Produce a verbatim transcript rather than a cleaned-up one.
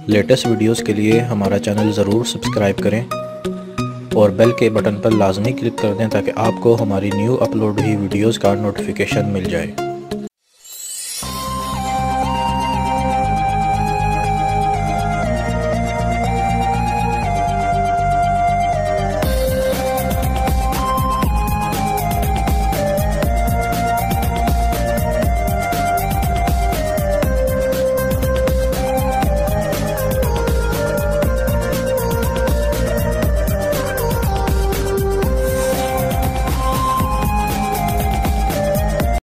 Latest videos के लिए हमारा चैनल ज़रूर सब्सक्राइब करें और बेल के बटन पर लाजमी क्लिक कर दें ताकि आपको हमारी न्यू अपलोड हुई वीडियोस का नोटिफिकेशन मिल जाए।